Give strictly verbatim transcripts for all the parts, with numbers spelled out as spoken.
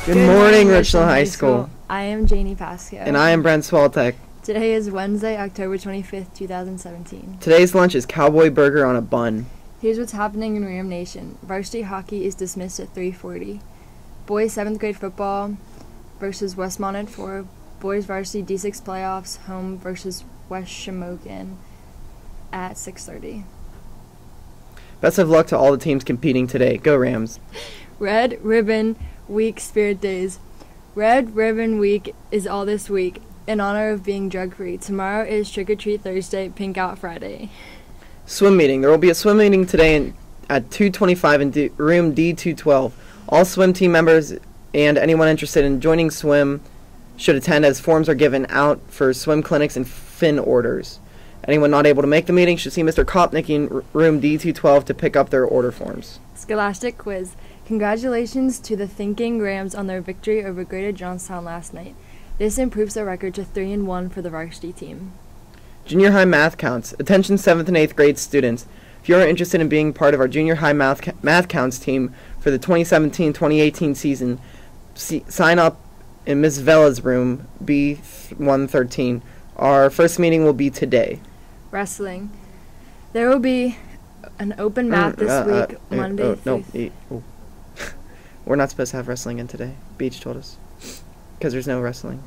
Good, Good morning, Richland High School. School. I am Janie Pasco. And I am Brent Swaltek. Today is Wednesday, October twenty-fifth, two thousand seventeen. Today's lunch is cowboy burger on a bun. Here's what's happening in Ram Nation. Varsity hockey is dismissed at three forty. Boys seventh grade football versus Westmont at four. Boys varsity D six playoffs home versus West Shamokin at six thirty. Best of luck to all the teams competing today. Go Rams. Red Ribbon Week Spirit Days. Red Ribbon Week is all this week in honor of being drug-free. Tomorrow is Trick or Treat Thursday, Pink Out Friday. Swim meeting. There will be a swim meeting today in, at two twenty-five in D, room D two twelve. All swim team members and anyone interested in joining swim should attend, as forms are given out for swim clinics and fin orders. Anyone not able to make the meeting should see Mister Kopnick in r- room D two twelve to pick up their order forms. Scholastic Quiz. Congratulations to the Thinking Rams on their victory over Greater Johnstown last night. This improves their record to three and one for the varsity team. Junior high math counts. Attention seventh and eighth grade students. If you are interested in being part of our junior high math, ca- math counts team for the twenty seventeen twenty eighteen season, see, sign up in Miss Vella's room B one thirteen. Our first meeting will be today. Wrestling. There will be an open mat this uh, week, uh, Monday uh, through... No, e- oh. We're not supposed to have wrestling in today. Beach told us. Because there's no wrestling.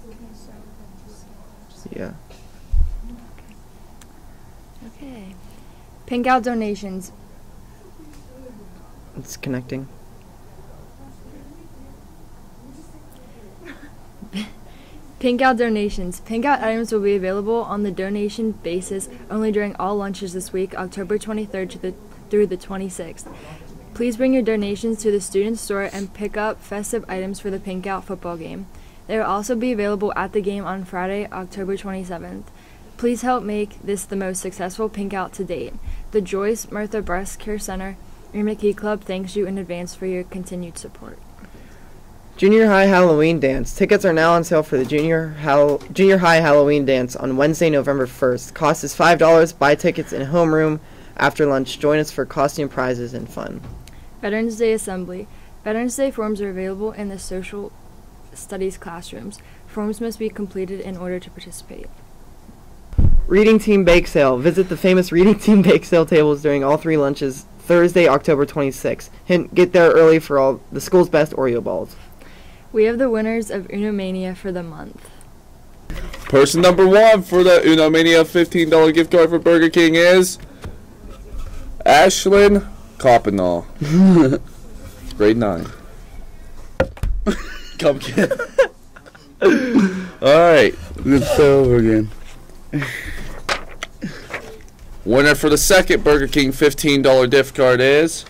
Yeah. Okay. Pink Out donations. It's connecting. Pink Out donations. Pink Out items will be available on the donation basis only during all lunches this week, October twenty-third to the, through the twenty-sixth. Please bring your donations to the student store and pick up festive items for the Pink Out football game. They will also be available at the game on Friday, October twenty-seventh. Please help make this the most successful Pink Out to date. The Joyce Mertha Breast Care Center and McKee Club thanks you in advance for your continued support. Junior High Halloween Dance. Tickets are now on sale for the Junior, Hall- Junior High Halloween Dance on Wednesday, November first. Cost is five dollars. Buy tickets in homeroom after lunch. Join us for costume prizes and fun. Veterans Day Assembly. Veterans Day forms are available in the social studies classrooms. Forms must be completed in order to participate. Reading Team Bake Sale. Visit the famous Reading Team Bake Sale tables during all three lunches Thursday, October twenty-sixth. Hint, get there early for all the school's best Oreo balls. We have the winners of Uno Mania for the month. Person number one for the Uno Mania fifteen dollar gift card for Burger King is Ashlyn Coppenall. Grade nine. Come get Alright. Let's start over again. Winner for the second Burger King fifteen dollar gift card is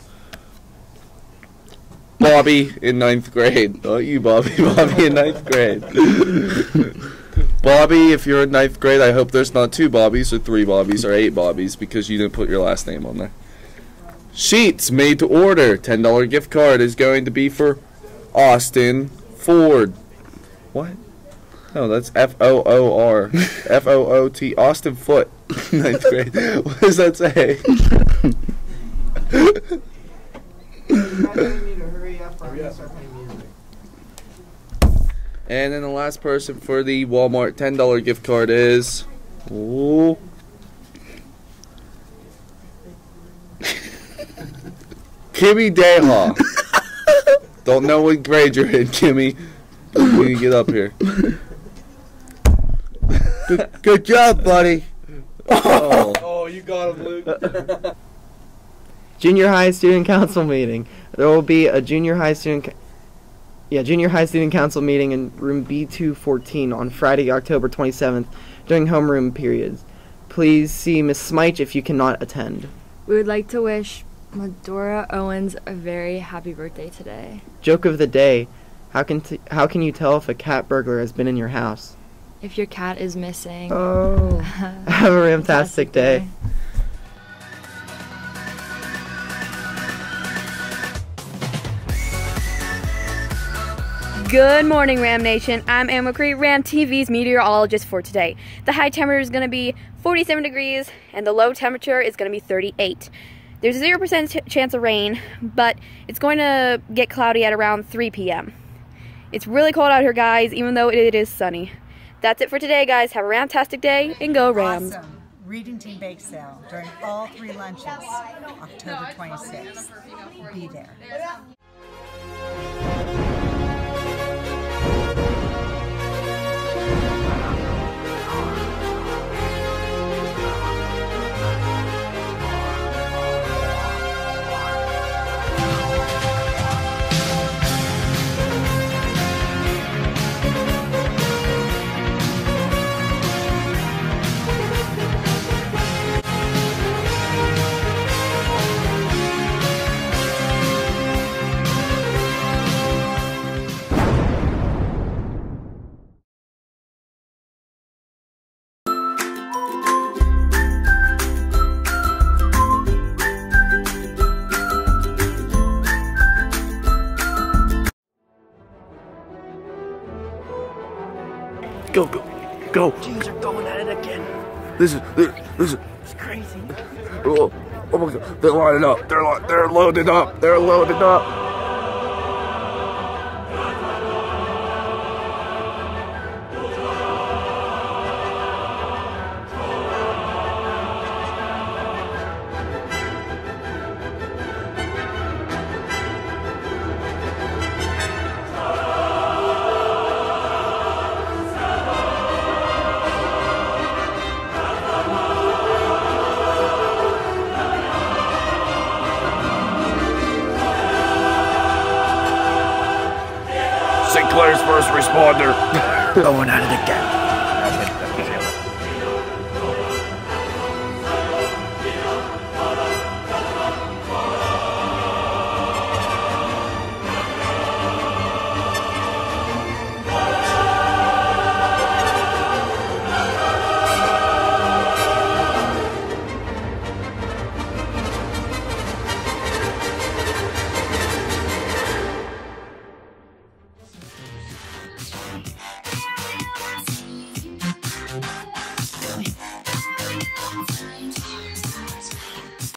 Bobby in ninth grade. Oh, you, Bobby. Bobby in ninth grade. Bobby, if you're in ninth grade, I hope there's not two Bobbies or three Bobbies or eight Bobbies because you didn't put your last name on there. Sheets made to order. ten dollar gift card is going to be for Austin Ford. What? Oh, that's F O O R. F O O T. Austin Foot. ninth grade. What does that say? And then the last person for the Walmart ten dollar gift card is... Ooh. Kimmy Deha. Don't know what grade you're in, Kimmy. You need to get up here. Good, good job, buddy. Oh. Oh, you got him, Luke. Junior High Student Council meeting. There will be a Junior High Student... Ca- yeah, Junior High Student Council meeting in room B two fourteen on Friday, October twenty-seventh during homeroom periods. Please see Miss Smite if you cannot attend. We would like to wish Medora Owens a very happy birthday today. Joke of the day. How can t- how can you tell if a cat burglar has been in your house? If your cat is missing. Oh. Have a fantastic day. day. Good morning, Ram Nation. I'm Ann McCree, Ram T V's meteorologist for today. The high temperature is going to be forty-seven degrees, and the low temperature is going to be thirty-eight. There's a zero percent ch chance of rain, but it's going to get cloudy at around three p m It's really cold out here, guys, even though it is sunny. That's it for today, guys. Have a Ramtastic day and go Rams. Awesome. Reading Team Bake Sale during all three lunches, October twenty-sixth. Be there. Go, go, go. Teams are going at it again. This is, this is. It's crazy. Oh, oh my God. They're lining up. They're, li they're loaded up. They're loaded up. Sinclair's first responder. Going at it again.